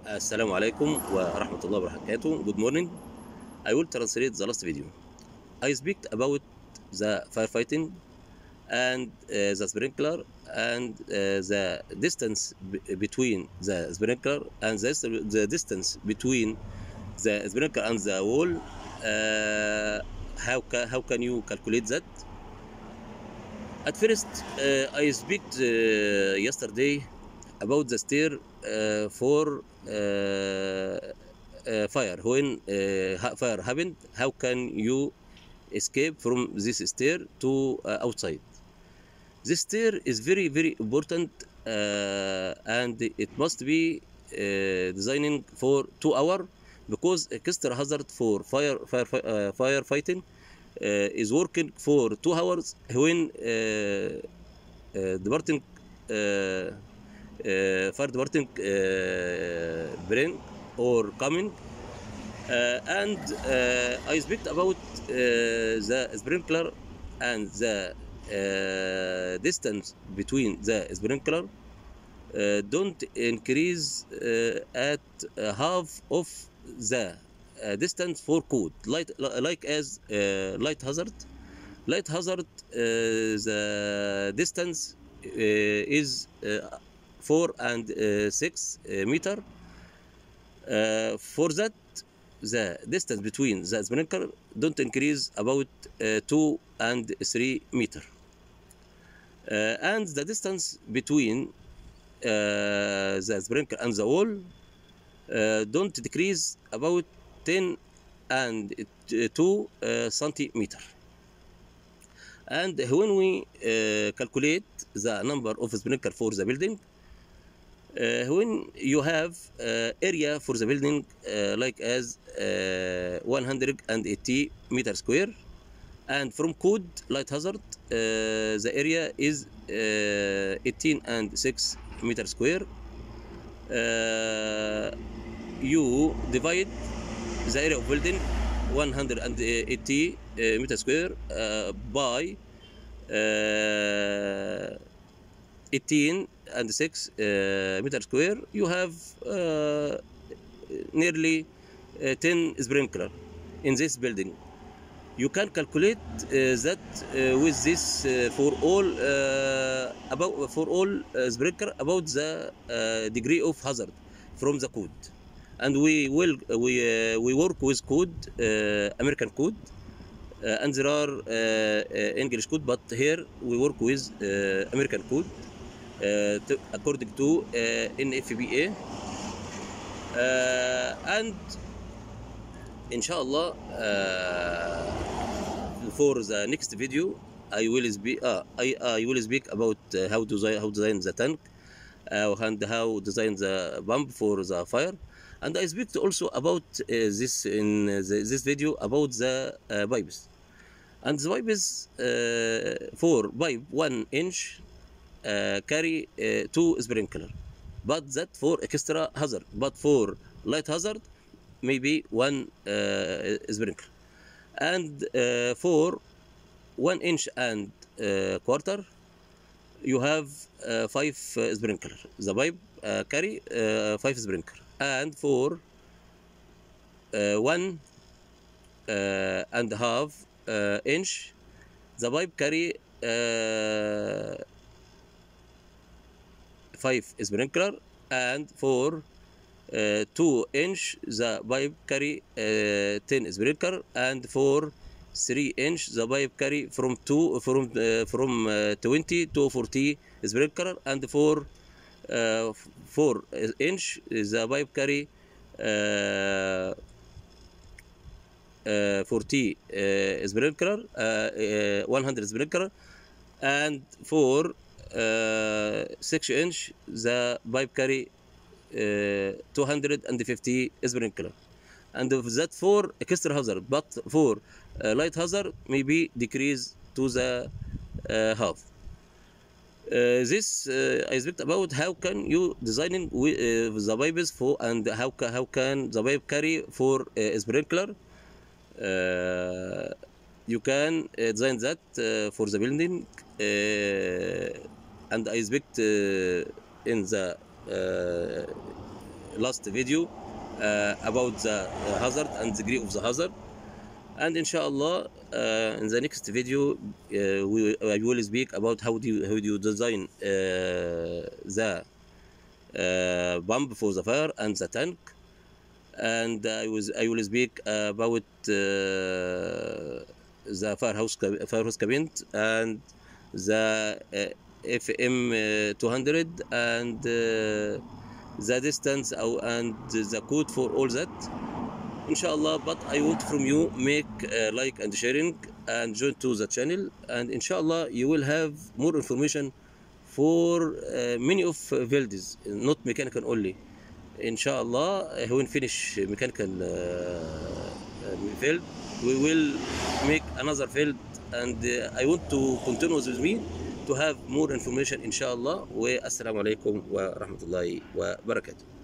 Assalamu alaikum wa rahmatullahi wa barakatuh. Good morning. I will translate the last video. I speak about the firefighting and the sprinkler and the distance between the sprinkler and the distance between the sprinkler and the wall. How can you calculate that? At first, I speak yesterday about the stair for fire. When fire happened, how can you escape from this stair to outside? This stair is very important, and it must be designing for 2 hours, because extra hazard for firefighting is working for 2 hours when departing fire departing brain or coming, and I speak about the sprinkler and the distance between the sprinkler don't increase at half of the distance for code, like as light hazard. Light hazard, the distance is 4 and 6 meter. For that, the distance between the sprinkler don't increase about 2 and 3 meter, and the distance between the sprinkler and the wall don't decrease about 10 and 2 centimeter. And when we calculate the number of sprinkler for the building, when you have area for the building like as 180 meter square, and from code light hazard the area is 18 and 6 meter square, you divide the area of building 180 meter square by 18 and 6 meter square, you have nearly 10 sprinkler in this building. You can calculate that with this for all sprinkler about the degree of hazard from the code. And we work with code, American code, and there are English code, but here we work with American code according to NFPA, and inshallah for the next video I will speak about how design the tank and how design the pump for the fire. And I speak also about this in this video about the pipes. And the pipes for pipe 1 inch carry 2 sprinkler, but that for extra hazard. But for light hazard, maybe 1 sprinkler. And for 1 inch and quarter, you have 5 sprinkler. The pipe carry 5 sprinkler. And for 1 and a half inch, the pipe carry 5 sprinkler. And for 2 inch, the pipe carry 10 sprinkler. And for 3 inch, the pipe carry from 20 to 40 sprinkler. And for 4 inch, the pipe carry 40 sprinkler, 100 sprinkler. And for 6 inch, the pipe carry 250 sprinkler. And that for extra hazard, but for light hazard maybe decrease to the half. This I speak about how can you designing with the pipes for, and how can the pipe carry for sprinkler. You can design that for the building, and I expect in the last video about the hazard and degree of the hazard. And inshallah, in the next video, I will speak about how do you design the pump for the fire and the tank. And I will speak about the firehouse cabinet and the FM 200 and the distance and the code for all that, inshallah. But I want from you make like and sharing and join to the channel, and inshallah you will have more information for many of fields, not mechanical only. Inshallah, when finish mechanical field, we will make another field, and I want to continue with me to have more information inshallah. Wa assalamu alaikum wa rahmatullahi wa barakatuh.